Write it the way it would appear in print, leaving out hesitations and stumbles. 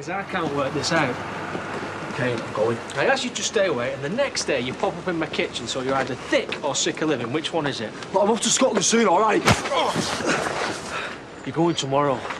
because I can't work this out. Okay, I'm going. I ask you to stay away, and the next day you pop up in my kitchen, so you're either thick or sick of living. Which one is it? But I'm off to Scotland soon, all right? You're going tomorrow.